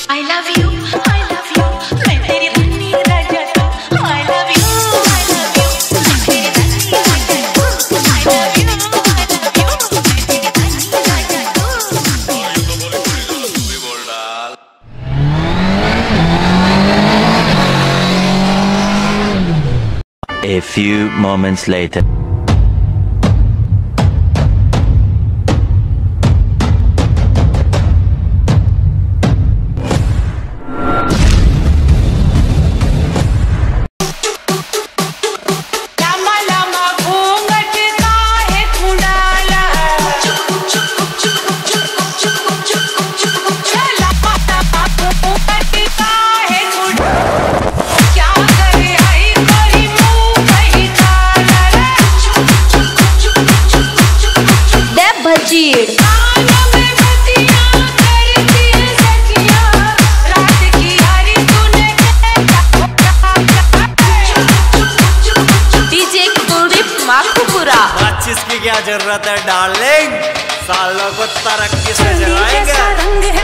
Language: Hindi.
I love you, मैं तेरी धनी राजा तू। I love you, मैं तेरी धनी राजा तू। I love you, मैं तेरी धनी राजा तू। A few moments later. की क्या जरूरत है डार्लिंग, सालों को तरक्की से जलाएंगे।